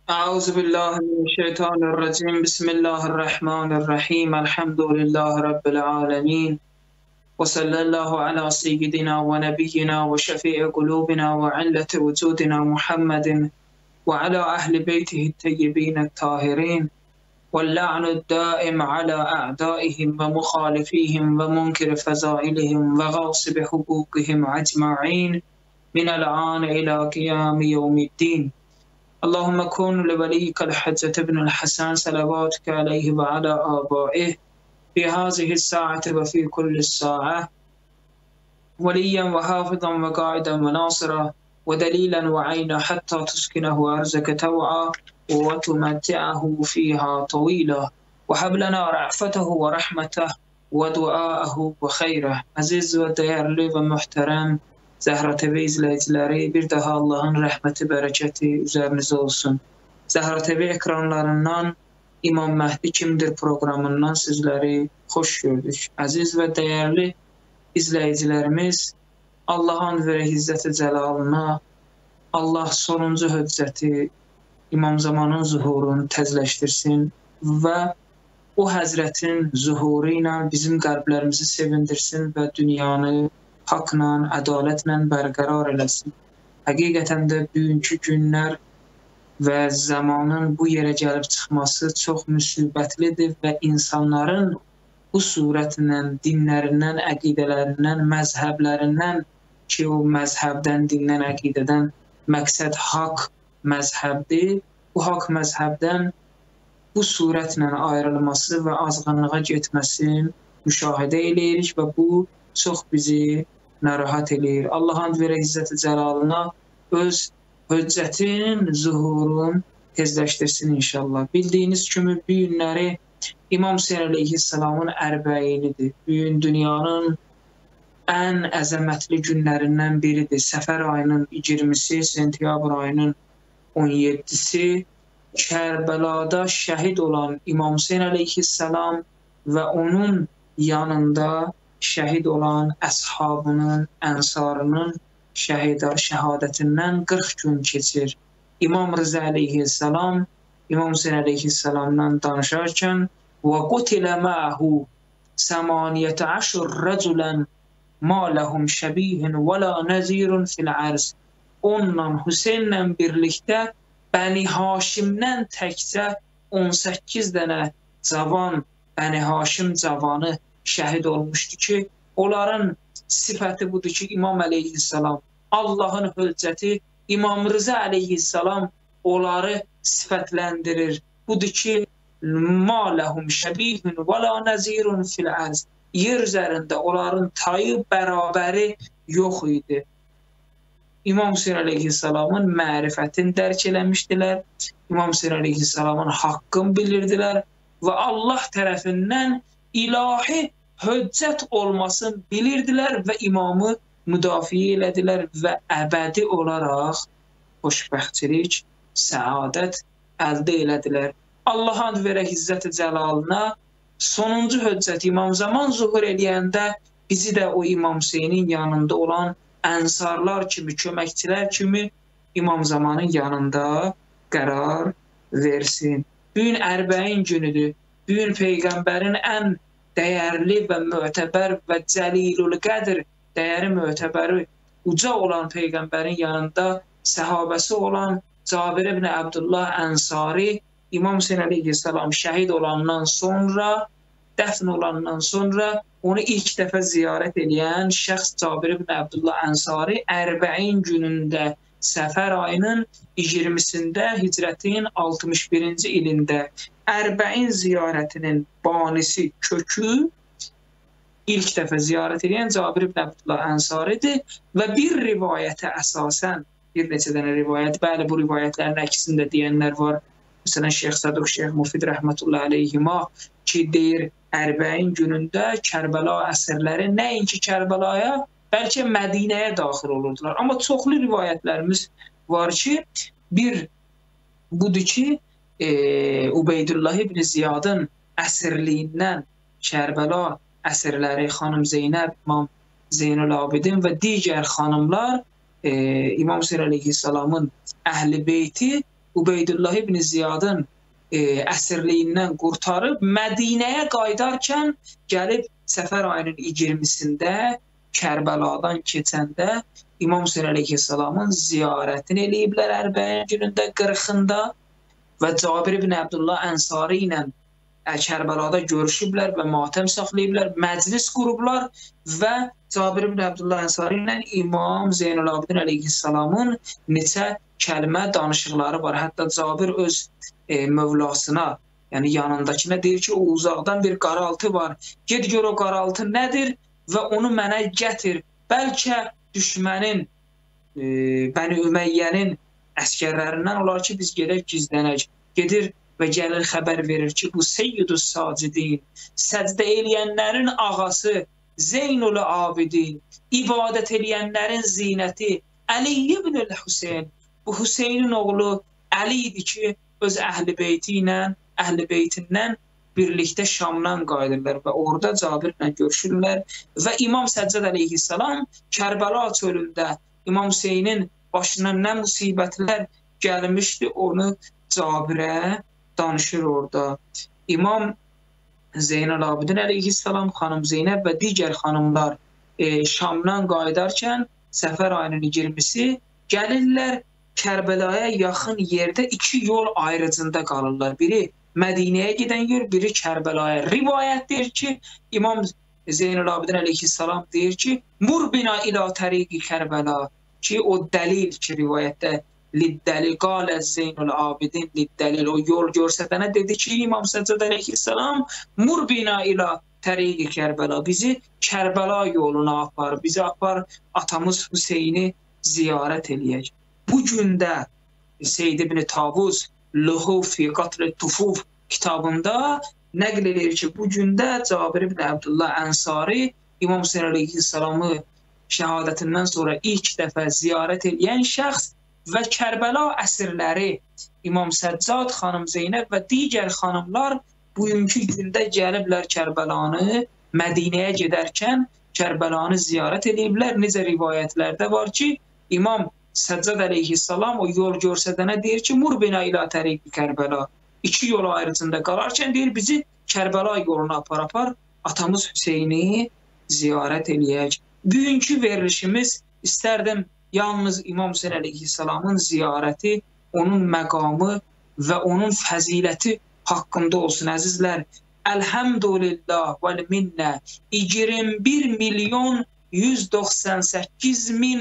أعوذ بالله من الشيطان الرجيم بسم الله الرحمن الرحيم الحمد لله رب العالمين وصلى الله على سيدنا ونبينا وشفيع قلوبنا وعلة وجودنا محمد وعلى أهل بيته الطيبين الطاهرين واللعن الدائم على أعدائهم ومخالفيهم ومنكر فضائلهم وغاصب حقوقهم أجمعين من الآن إلى قيام يوم الدين. اللهم كن لوليك الحجة ابن الحسن صلواتك عليه وعلى آبائه في هذه الساعة وفي كل الساعة وليا وحافظا وقائدا وناصرا ودليلا وعينا حتى تسكنه أرزك توعا وتمتعه فيها طويلا وهب لنا رأفته ورحمته ودعاءه وخيره. Aziz ve değerli ve muhterem Zəhra TV izləyiciləri, bir daha Allahın rəhməti, bərəkəti üzərinizə olsun. Zəhra TV ekranlarından İmam Məhdi kimdir proqramından sizləri xoş gördük. Əziz və dəyərli izləyicilərimiz, Allahın və İzzət-i Cəlalına, Allah sonuncu höccəti İmam Zamanın zuhurunu təzləşdirsin və o həzrətin zuhuru ilə bizim qəlblərimizi sevindirsin və dünyanı haqla, ədalətlə bərqərar eləsin. Həqiqətən də bugünkü günlər və zamanın bu yerə gəlib çıxması çox müsibətlidir və insanların bu surətlə, dinlərindən, əqidələrindən, məzhəblərindən ki, o məzhəbdən, dindən, əqidədən məqsəd haqq məzhəbdir, bu haqq məzhəbdən bu surətlə ayrılması və azğınlığa getməsini müşahidə edirik və bu çox bizi narahat eləyir. Allahın və İzzət-i Cəlalına öz höccətin, zuhurun tezləşdirsin inşallah. Bildiyiniz kimi bu günləri İmam Hüseyn əleyhissalamın ərbəyinidir. Bu gün dünyanın ən əzəmətli günlərindən biridir. Səfər ayının 20-si, sentyabr ayının 17-si Kərbəlada şəhid olan İmam Hüseyn əleyhissalam və onun yanında şəhid olan əshabının, ənsarının şəhadətindən 40 gün keçir. İmam Rıza əleyhissalam, İmam Hüseyn əleyhissalamdan danışarkən və qutilə məhu 18 rəculən ma ləhum şəbihən və la nəzirun fil ərz. Onunla, Hüseynlə birlikdə Bəni Haşimdən təkcə 18 dənə cavan, Bəni Haşim cavanı şəhid olmuşdu ki, onların sifəti budur ki, İmam əleyhissalam, Allahın höccəti İmam Rıza əleyhissalam onları sifətləndirir. Budur ki, mə ləhum şəbihun və la nəzirun fil ərz. Yer üzərində onların tayı, bərabəri yox idi. İmam Hüseyn əleyhissalamın mərifətini dərk eləmişdilər, İmam Hüseyn əleyhissalamın haqqını bilirdilər və Allah tərəfindən ilahi höccət olmasını bilirdilər və imamı müdafiə elədilər və əbədi olaraq xoşbəxtçilik, səadət əldə elədilər. Allahın və İzzət-i Cəlalına sonuncu höccət İmam Zaman zuhur eləyəndə bizi də o İmam Hüseynin yanında olan ənsarlar kimi, köməkçilər kimi İmam Zamanın yanında qərar versin. Bugün ərbəin günüdür. Bugün Peyğəmbərin ən dəyərli və mötəbər və cəlilul qədr, dəyəri mötəbəri uca olan Peyğəmbərin yanında səhabəsi olan Cabir ibn Abdullah Ənsari, İmam Hüseyn əleyhissalam şəhid olandan sonra, dəfn olandan sonra onu ilk dəfə ziyarət edən şəxs Cabir ibn Abdullah Ənsari ərbəin günündə Səfər ayının 20-sində Hicrətin 61-ci ilində ərbəin ziyarətinin banisi, kökü ilk dəfə ziyarət edən Cabir ibn Abdullah Ənsaridir və bir rivayətə əsasən, bir neçə dənə rivayət, bəli bu rivayətlərin əksində deyənlər var. Məsələn, Şeyx Saduq, Şeyx Mufid rəhmətullah əleyhima ki, deyir, ərbəin günündə Kərbəla əsirləri nəinki Kərbəlaya, bəlkə Mədinəyə daxil olurdular. Amma çoxlu rivayətlərimiz var ki, bir budur ki, Ubeydullah ibn Ziyadın əsirliyindən Kərbəla əsirləri xanım Zeynəb, İmam Zeynul Abidin və digər xanımlar İmam Hüseyn əleyhissalamın əhl-i beyti Ubeydullah ibn Ziyadın əsirliyindən qurtarıb Mədinəyə qayıdarkən gəlib Səfər ayının 20-sində Kərbəladan keçəndə İmam Hüseyn əleyhissalamın ziyarətini eləyiblər Ərbəyin günündə 40-ında və Cabir ibn Abdullah Ənsari ilə Kərbəlada görüşüblər və matəm saxlayıblar, məclis qurublar və Cabir ibn Abdullah Ənsari ilə İmam Zeynəlabidin əleyhissalamın neçə kəlmə danışıqları var. Hətta Cabir öz mövlasına, yəni yanındakına deyir ki, o uzaqdan bir qaraltı var. Get gör o qaraltı nədir və onu mənə gətir. Bəlkə düşmənin, Bəni Üməyyənin əskərlərindən olar ki, biz gedək gizlənək. Gedir və gəlir xəbər verir ki, bu Seyyidus Sacidin, səcdə eləyənlərin ağası, Zeynul Abidin, ibadət eləyənlərin zinəti, Əli ibn Hüseyn. Bu Hüseynin oğlu Əli idi ki, öz əhl-i beytindən birlikdə Şamdan qayıdırlar və orada Cabirlə görüşürlər və İmam Səccad əleyhissalam Kərbəla çölündə İmam Hüseynin başına nə musibətlər gəlmişdi, onu Cabirə danışır orada. İmam Zeynəlabidin əleyhissalam, xanım Zeynəb və digər xanımlar Şamdan qayıdarkən Səfər ayının 20-si gəlirlər Kərbəlaya yaxın yerdə 2 yol ayrıcında qalırlar. Biri Mədinəyə gedən yer, biri Kərbəlaya. Rivayət deyir ki, İmam Zeynəlabidin əleyhissalam deyir ki, mur bina ila təriqi Kərbəla ki, o dəlil ki, rivayətdə liddəlil, qalə Zeynul Abidin liddəlil, o yol görsədənə dedi ki, İmam Səccad əleyhissalam mur bina ila təriqi Kərbəla, bizi Kərbəla yoluna apar, bizi apar atamız Hüseyni ziyarət eləyək. Bu gündə Seyyid ibn Tavuz Luhuf fi Qatl Tufuf kitabında nəql edir ki, bu gündə Cabir ibn Abdullah Ənsari İmam Hüseyn əleyhissalamı şəhadətindən sonra ilk dəfə ziyarət edən şəxs və Kərbəla əsirləri İmam Səccad, xanım Zeynəb və digər xanımlar bugünkü gündə gəliblər Kərbəlanı, Mədinəyə gedərkən Kərbəlanı ziyarət ediblər. Necə rivayətlərdə var ki, İmam Səccad əleyhissalam o yol görsədənə deyir ki, mur bina ilə təriqi Kərbəla. 2 yol ayrıcında qalarkən deyir, bizi Kərbəla yoluna apar, atamız Hüseyni ziyarət eləyək. Bugünkü verilişimiz istərdim yalnız İmam Hüseyn əleyhissalamın ziyarəti, onun məqamı və onun fəziləti haqqında olsun. Əzizlər, Əlhəmdülillah vəl minnə 21 milyon 198 min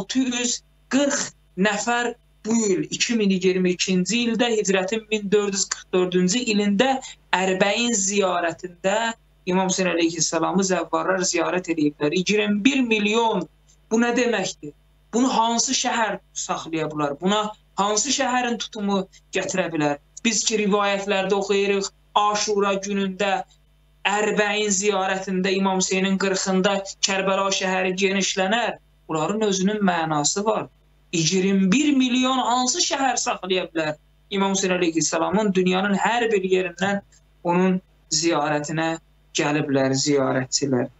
640 nəfər bu il 2022-ci ildə hicrətin 1444-cü ilində Ərbəin ziyarətində İmam Hüseyn əleyhissalamı zəvvarlar ziyarət ediblər. 21 milyon, bu nə deməkdir? Bunu hansı şəhər saxlaya bilər? Buna hansı şəhərin tutumu gətirə bilər? Biz ki, rivayətlərdə oxuyuruq, Aşura günündə, Ərbəin ziyarətində, İmam Hüseynin 40-ında Kərbəla şəhəri genişlənər. Bunların özünün mənası var. 21 milyon hansı şəhər saxlaya bilər? İmam Hüseyn əleyhissalamın dünyanın hər bir yerindən onun ziyarətinə gəliblər, ziyarətçilər.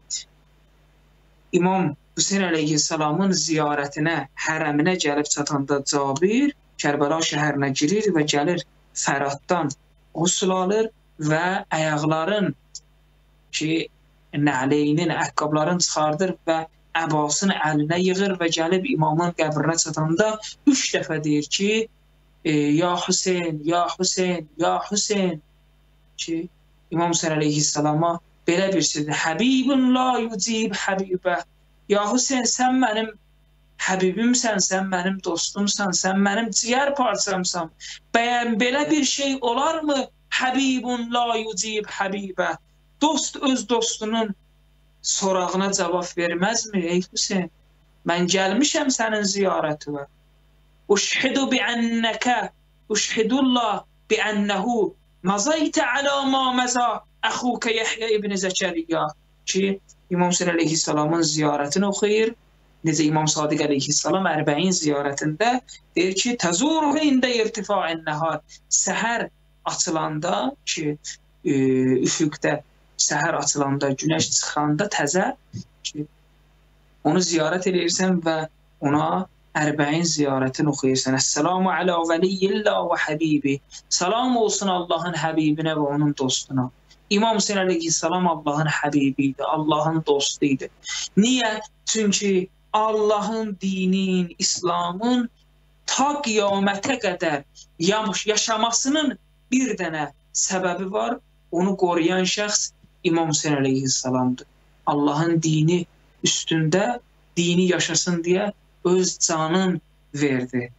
İmam Hüseyn əleyhissalamın ziyarətinə, hərəminə gəlib çatanda Cabir Kərbəla şəhərinə girir və gəlir Fəraddan qusl alır və ayaqların ki, nəleynin, əqqabların çıxardır və əbasını əlinə yığır və gəlib imamın qəbrinə çatanda 3 dəfə deyir ki, ya Hüseyn, ya Hüseyn, ya Hüseyn ki, İmam Hüseyn əleyhissalama belə bir sözü, Həbibun la yucib Həbibə, ya Hüseyn, sən mənim Həbibimsən, sən mənim dostumsan, sən mənim ciyər parçamsan, bəyən belə bir şey olarmı? Həbibun la yucib Həbibə, dost öz dostunun sorağına cavab verməzmi? Ey Hüseyn, mən gəlmişəm sənin ziyarətinə. Uşhidu bi'annəkə, uşhidullah bi'annəhu, mazaytə alə ma məza əxukə Yəhyə ibn Zəkəriyyə ki, İmam Hüseyn əleyhissalamın ziyarətini oxuyur. Necə İmam Sadiq əleyhissalam Ərbəin ziyarətində deyir ki, təzuruhu ində irtifa'in nəhar, səhər açılanda ki, üfüqdə səhər açılanda, günəş çıxanda təzə ki, onu ziyarət edirsən və ona Ərbəin ziyarətini oxuyursan. Əssalamu alə vəliyillah və həbibi. Salam olsun Allahın həbibinə və onun dostuna. İmam Hüseyin əleyhissalam Allahın həbibiydi, Allahın dostuydu. Niyə? Çünki Allahın dinin, İslamın ta qiyamətə qədər yaşamasının bir dənə səbəbi var. Onu qoruyan şəxs İmam Hüseyin əleyhissalamdır. Allahın dini üstündə, dini yaşasın deyə öz canın verdi.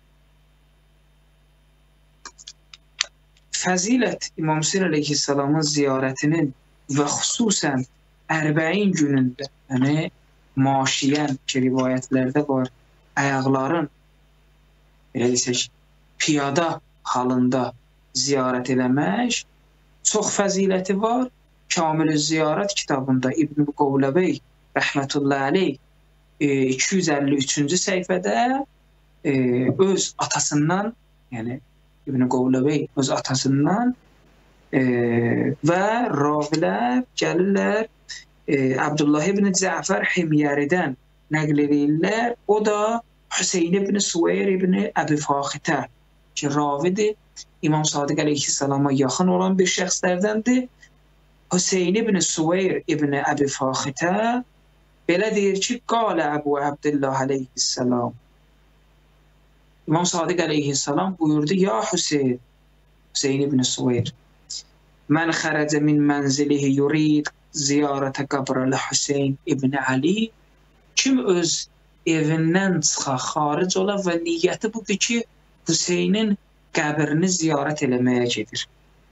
Fəzilət İmam Hüseyin əleyhissalamın ziyarətinin və xüsusən Ərbəin günündə, yəni maşiyən ki, rivayətlərdə var, ayaqların belə desək, piyada halında ziyarət eləmək çox fəziləti var. Kamil-i Ziyarət kitabında İbn-i Qovləbey rəhmətullah aleyh 253-cü səhifədə öz atasından, yəni İbn-i Qovləbey öz atasından və ravilər gəlirlər Abdullah ibn Cəfər Himyəridən nəql edirlər. O da Hüseyin ibn Süveyr ibn Əbi Faxitə ki, ravidir. İmam Sadiq əleyhissalama yaxın olan bir şəxslərdəndir. Hüseyin ibn Süveyr ibn Əbi Faxitə belə deyir ki, qalə Əbu Abdullah əleyhissalam. İmam Sadiq əleyhissalam buyurdu, ya Hüseyin, Hüseyin ibn Süveyr, mən xərəcə min mənzilihi yurid ziyarətə qabrəli Hüseyin ibn Ali, kim öz evindən çıxa, xaric ola və niyyəti budur ki, Hüseynin qəbrini ziyarət eləməyə gedir.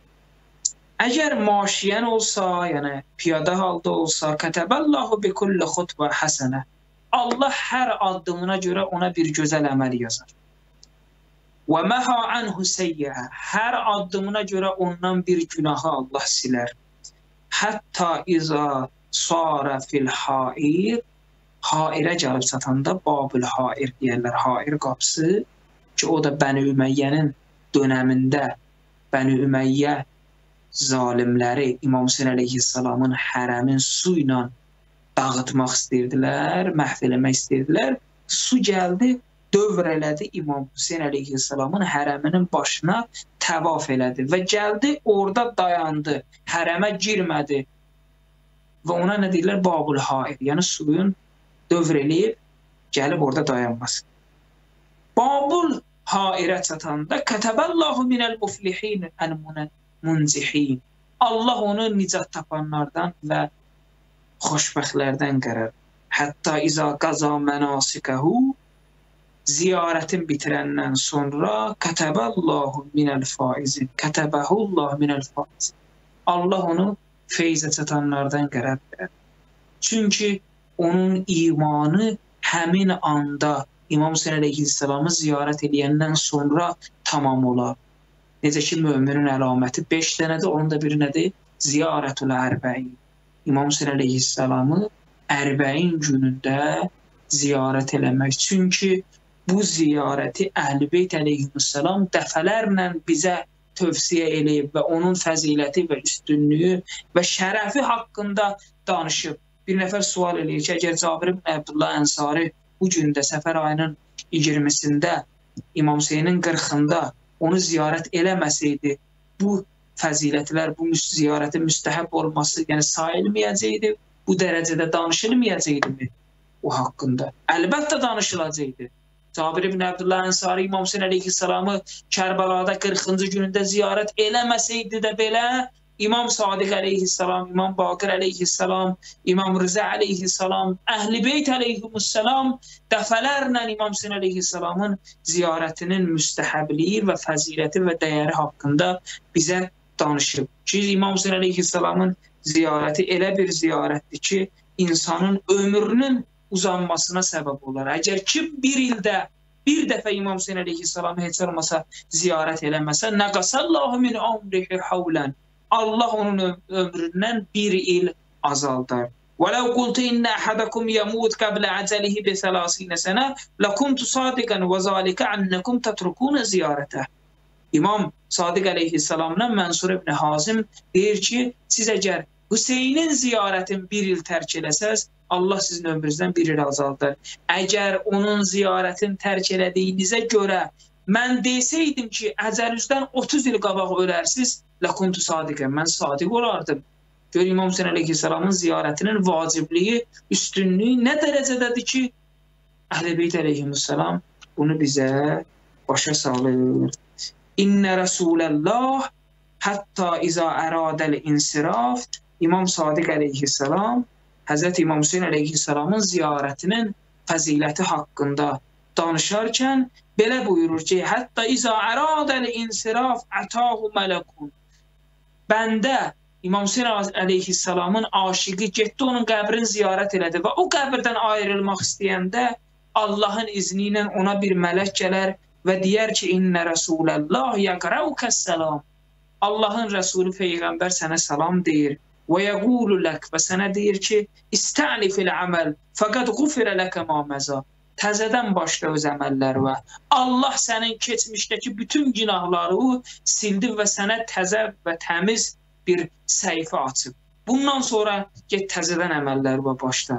Əgər maşiyən olsa, yəni piyada halda olsa, kətəbəllahu bi kulli xutbə həsənə, Allah hər addımına görə ona bir gözəl əməl yazar. Və məhə anhu seyyə, hər addımına görə ondan bir günahı Allah silər. Hətta iza sarə fil hair, hairə gəlib çatanda Babül Hair deyərlər, Hair qapısı ki, o da Bəni Üməyyənin dönəmində Bəni Üməyyə zalimləri İmam Hüseyin əleyhissalamın hərəmin su ilə dağıtmaq istəyirdilər, məhv eləmək istəyirdilər. Su gəldi, dövr elədi İmam Hüseyin əleyhissalamın hərəminin başına təvaf elədi və gəldi, orada dayandı, hərəmə girmədi və ona nə deyirlər? Babul Hair, yəni suyun dövr eləyib, gəlib orada dayanması. Babul Hairə çatanda kətəbəllahu minəl muflihin ən-munzihin, Allah onu nicat tapanlardan və xoşbəxtlərdən qərar. Hətta iza qaza mənasikəhu, ziyarətin bitirəndən sonra kətəbəllahu minəl faizin, kətəbəhullahu minəl faizin, Allah onu feyzə çatanlardan qərar verər. Çünki onun imanı həmin anda İmam Hüseyin əleyhissalamı ziyarət edəndən sonra tamam olar. Necə ki, müminin əlaməti 5 dənədir, onun da biri nədir? Ziyarətül Ərbəin. İmam Hüseyin əleyhissalamı Ərbəin günündə ziyarət eləmək. Çünki bu ziyarəti Əhl-i Beyt əleyhissalam dəfələrlə bizə tövsiyə eləyib və onun fəziləti və üstünlüyü və şərəfi haqqında danışıb. Bir nəfər sual eləyir ki, əgər Cabir ibn Abdullah Ənsari bu gündə səfər ayının 20-sində İmam Hüseynin 40-ında onu ziyarət eləməsəydi, bu fəzilətlər, bu ziyarətin müstəhəb olması, yəni sayılmayacaqdı, bu dərəcədə danışılmayacaqdı o haqqında. Əlbəttə danışılacaqdı. Cabir ibn Abdullah Ənsari İmam Hüseyin əleyhissalamı Kərbəlada 40-cı günündə ziyarət eləməsəydi də belə, İmam Sadiq əleyhissalam, İmam Baqir əleyhissalam, İmam Rıza əleyhissalam, Əhl-i Beyt əleyhissalam dəfələrlə İmam Hüseyin əleyhissalamın ziyarətinin müstəhəbliyi və fəziləti və dəyəri haqqında bizə danışıb. Ki, İmam Hüseyin əleyhissalamın ziyarəti elə bir ziyarətdir ki, insanın ömrünün uzanmasına səbəb olar. Əgər ki, bir ildə bir dəfə İmam Hüseyin əleyhissalamı heç olmasa ziyarət eləməsə, nəqasallahu min umrihi havlən, Allah onun ömründən bir il azaldar. وَلَوْ قُلْتِ إِنَّ أَحَدَكُمْ يَمُوتْ قَبْلَ عَجَلِهِ بِثَلَاثِينَ سَنَةٍ لَكُنْتُ صَادِقًا وَذَلِكَ أَنَّكُمْ تَتْرُكُونَ زِيَارَتَهُ. İmam Sadiq əleyhissalamdan Mənsur ibn Hazim deyir ki, siz əgər Hüseynin ziyarətin bir il tərk eləsəz, Allah sizin ömrünüzdən bir il azaldar. Əgər onun ziyarətini tərk elədiyinizə görə mən desəydim ki, əcəlinizdən 30 il qabaq ölərsiniz, ləkuntu sadiqəm, mən sadiq olardım. Gör, İmam Hüseyin əleyhissalamın ziyarətinin vacibliyi, üstünlüyü nə dərəcədədir ki, Əhl-i Beyt əleyhissalam bunu bizə başa salır. İnnə Rəsuləllah hətta izə ərədəl insiraf. İmam Sadiq əleyhissalam Həzrət İmam Hüseyin əleyhissalamın ziyarətinin fəziləti haqqında danışarkən belə buyurur ki, hətta izə ərədəl insiraf ətəhu mələkun. Bəndə İmam Hüseyin əleyhissalamın aşiqi getdi, onun qəbrini ziyarət elədi və o qəbirdən ayrılmaq istəyəndə Allahın izni ilə ona bir mələk gələr və deyər ki, İnnə Rəsuləllah yəqrəukəs-səlam. Allahın Rəsulü Peyğəmbər sənə salam deyir. Və yəqulu lək və sənə deyir ki, İstənifil əməl fəqəd qufirə ləkə məməza. Təzədən başla öz əməllər və Allah sənin keçmişdəki bütün günahları sildi və sənə təzə və təmiz bir səhifə açıb. Bundan sonra get təzədən əməllər və başla.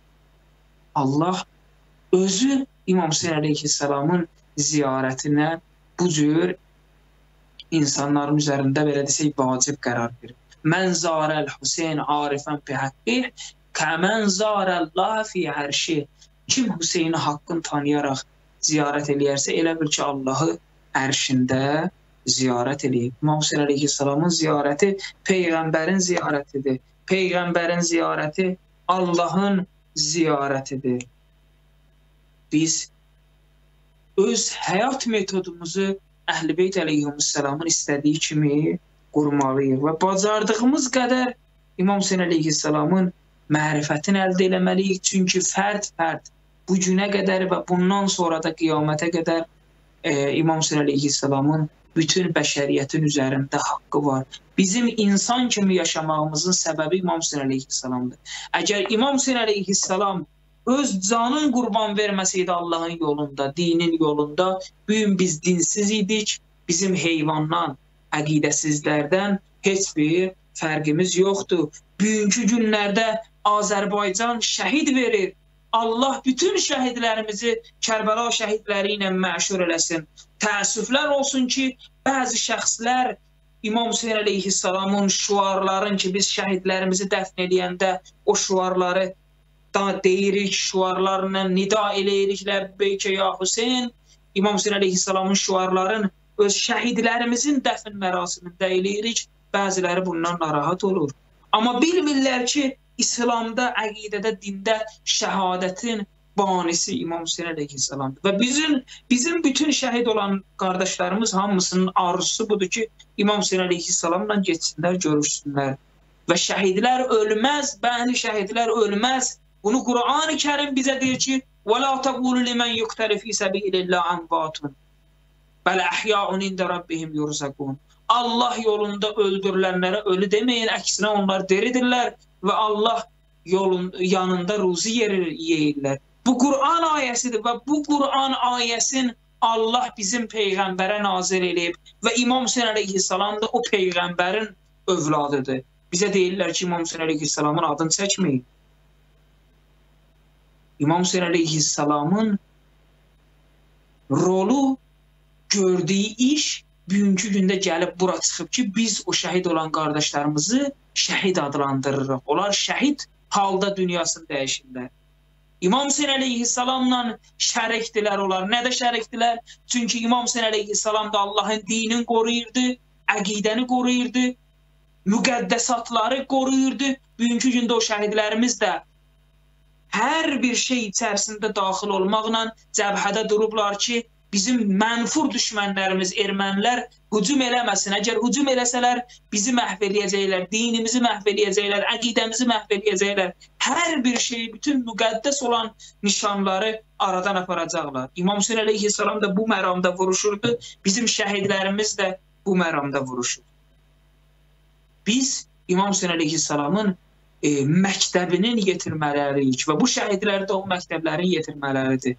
Allah özü İmam Hüseyin əleyhissalamın ziyarətinə bu cür insanların üzərində belə desək vacib qərar verir. Mən zarəl Hüseyin arifən bi haqqih, kəmən zarəllah fi ərşi. Kim Hüseyini haqqın tanıyaraq ziyarət eləyərsə, elə bil ki, Allahı ərşində ziyarət eləyib. İmam Hüseyin əleyhissalamın ziyarəti Peyğəmbərin ziyarətidir. Peyğəmbərin ziyarəti Allahın ziyarətidir. Biz öz həyat metodumuzu Əhl-i Beyt əleyhissalamın istədiyi kimi qurmalıyıq və bacardığımız qədər İmam Hüseyin əleyhissalamın mərifətini əldə eləməliyik. Çünki fərd bu günə qədər və bundan sonra da qiyamətə qədər İmam Hüseyin əleyhissalamın bütün bəşəriyyətin üzərində haqqı var. Bizim insan kimi yaşamağımızın səbəbi İmam Hüseyin əleyhissalamdır. Əgər İmam Hüseyin əleyhissalam öz canın qurban verməsəydi Allahın yolunda, dinin yolunda, bugün biz dinsiz idik, bizim heyvandan, əqidəsizlərdən heç bir fərqimiz yoxdur. Bugünkü günlərdə Azərbaycan şəhid verir. Allah bütün şəhidlərimizi Kərbəla şəhidləri ilə məşhur eləsin. Təəssüflər olsun ki, bəzi şəxslər İmam Hüseyin əleyhissalamın şüarların ki, biz şəhidlərimizi dəfn eləyəndə o şüarları da deyirik, şüarlarla nida eləyirik, Ləbbeyke ya Hüseyin. İmam Hüseyin əleyhissalamın şüarların öz şəhidlərimizin dəfn mərasimində eləyirik. Bəziləri bundan narahat olur. Amma bilmirlər ki, İslamda, əqidədə, dində şəhadətin banisi İmam Hüseyin əleyhissalamdır. Və bizim bütün şəhid olan qardaşlarımız hamısının arzusu budur ki, İmam Hüseyin əleyhissalamla geçsinlər, görüşsünlər. Və şəhidlər ölməz, bəli şəhidlər ölməz. Bunu Qur'an-ı Kərim bizə deyir ki, وَلَا تَقُولُ لِمَنْ يُقْتَلِ فِي سَبِيلِ اللّٰهِ عَنْبَاتٌ بَلْ أَحْيَاءٌ عِنْدَ رَبِّهِمْ يُرْزَقُونَ. Allah yolunda öldürülənlərə ölü deməyin, əksinə onlar diridirlər və Allah yanında ruzi yeyirlər. Bu Qur'an ayəsidir və bu Qur'an ayəsin Allah bizim Peyğəmbərə nazil eləyib və İmam Hüseyin əleyhissalam da o Peyğəmbərin övladıdır. Bizə deyirlər ki, İmam Hüseyin əleyhissalamın adını çəkməyin. İmam Hüseyin əleyhissalamın rolu, gördüyü iş bugünkü gündə gəlib bura çıxıb ki, biz o şəhid olan qardaşlarımızı şəhid adlandırırıq. Onlar şəhid halda dünyasını dəyişirlər. İmam Hüseyin əleyhissalamla şərikdilər onlar. Nədə şərikdilər? Çünki İmam Hüseyin əleyhissalam da Allahın dinini qoruyurdu, əqidəni qoruyurdu, müqəddəsatları qoruyurdu. Bugünkü gündə o şəhidlərimiz də hər bir şey içərisində daxil olmaqla cəbhədə durublar ki, bizim mənfur düşmənlərimiz, ermənilər hücum eləməsin. Əgər hücum eləsələr, bizi məhv eləyəcəklər, dinimizi məhv eləyəcəklər, əqidəmizi məhv eləyəcəklər. Hər bir şey, bütün müqəddəs olan nişanları aradan aparacaqlar. İmam Hüseyin əleyhissalam da bu məramda vuruşurdu, bizim şəhidlərimiz də bu məramda vuruşur. Biz İmam Hüseyin əleyhissalamın məktəbinin yetirməliyik və bu şəhidlər də o məktəblərin yetirmələridir.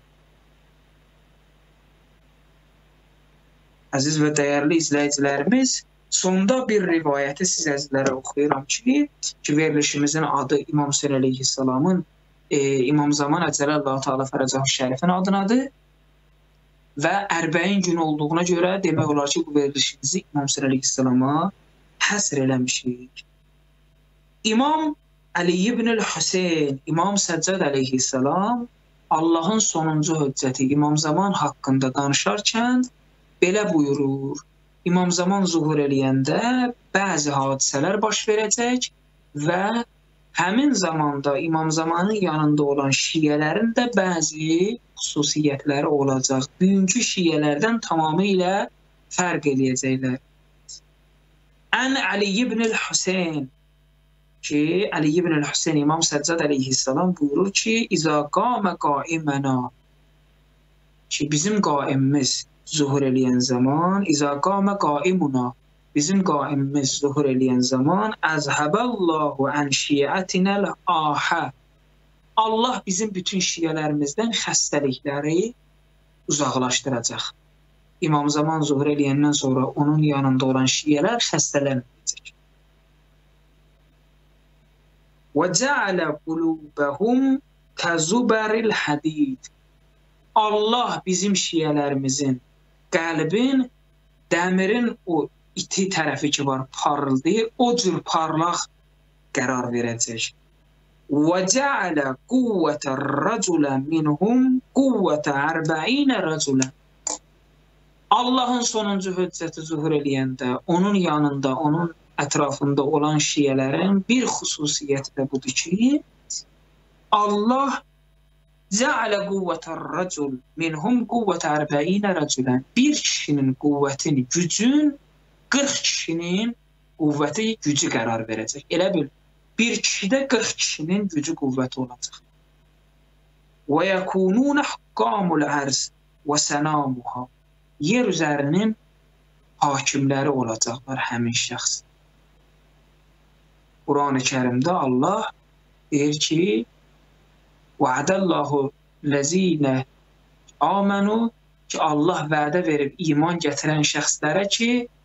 Əziz və dəyərli izləyicilərimiz, sonda bir rivayəti siz əzizlərə oxuyuram ki, verilişimizin adı İmam Hüseyin əleyhissalamın İmam Zaman Əcəlallahu Teala Fərəcəh Şərifin adınadır və 40 gün olduğuna görə demək olar ki, bu verilişimizi İmam Hüseyn əleyhissalama həsr eləmişik. İmam Ali ibn Hüseyn, İmam Səccad əleyhissalam Allahın sonuncu hüccəti İmam Zaman haqqında danışarkən belə buyurur. İmam Zaman zuhur eləyəndə bəzi hadisələr baş verəcək və həmin zamanda İmam Zamanın yanında olan şiyələrin də bəzi xüsusiyyətləri olacaq. Bugünkü şiyələrdən tamamilə fərq eləyəcəklər. Ən Ali ibn Hüseyn ki, Ali ibn Hüseyn İmam Səccad əleyhissalam buyurur ki, İza qamə qaimənə ki, bizim qaimimiz zuhur eləyən zaman, İza qamə qaimuna bizim qaimimiz zuhur eləyən zaman əzhəbəllahu ən şiətinəl ahə Allah bizim bütün şiyələrimizdən xəstəlikləri uzaqlaşdıracaq. İmam Zaman zuhur eləyəndən sonra onun yanında olan şiyələr xəstələnməyəcək. وَجَعَلَ قُلُوبَهُمْ كَزُبَرِ الْحَدِيدِ Allah bizim şiyələrimizin qəlbin dəmirin o iti tərəfi ki var, parıldayır, o cür parlaq qərar verəcək. وَجَعَلَ قُوَّةَ الرَّجُلَ مِنْهُمْ قُوَّةَ 40 رَجُلًا Allahın sonuncu hüccəti zuhur eləyəndə, onun yanında, onun ətrafında olan şiyələrin bir xüsusiyyəti də budur ki, Allah Cəalə quvvətər rəcul minhum quvvətə 40 rəculən bir kişinin quvvətini, gücün 40 kişinin quvvəti, gücü qərar verəcək. Elə bil, bir kişidə 40 kişinin gücü, quvvəti olacaq. Və yəkununə hüqqamul ərz və sənəmuha yer üzərinin hakimləri olacaqlar həmin şəxs. Quran-ı Kərimdə Allah deyir ki, Va'dallahu lezine amenu ki Allah vədə verib iman gətirən şəxslərə ki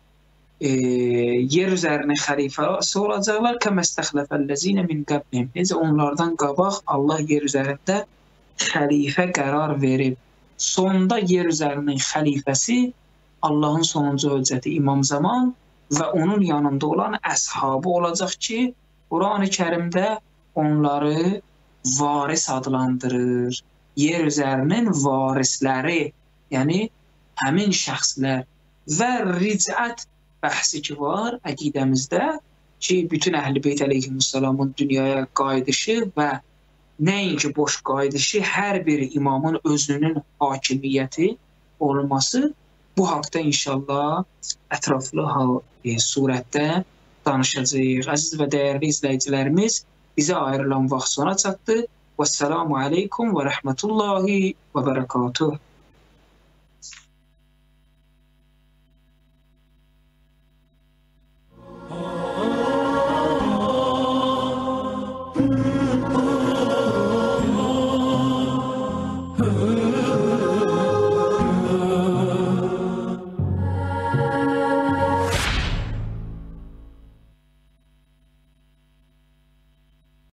yer üzərinin xəlifəsi olacaqlar kəməstəxləfəllezine min qəblihim. Necə onlardan qabaq Allah yer üzərində xəlifə qərar verib. Sonda yer üzərinin xəlifəsi Allahın sonuncu hüccəti İmam Zaman və onun yanında olan əshabı olacaq ki, Quran-ı Kərimdə onları varis adlandırır. Yer üzərinin varisləri, yəni həmin şəxslər və ricət bəhsi ki var əqidəmizdə ki, bütün Əhl-i Beyt əleyhissalamın dünyaya qayıdışı və nəinki boş qayıdışı, hər bir imamın özünün hakimiyyəti olması, bu haqda inşallah ətraflı surətdə danışacağıq. Əziz və dəyərli izləyicilərimiz, bizə ayrılan vaxt sona çatdı. Vəssalamu aleykum və rəhmətullahi və bərəkatuhu.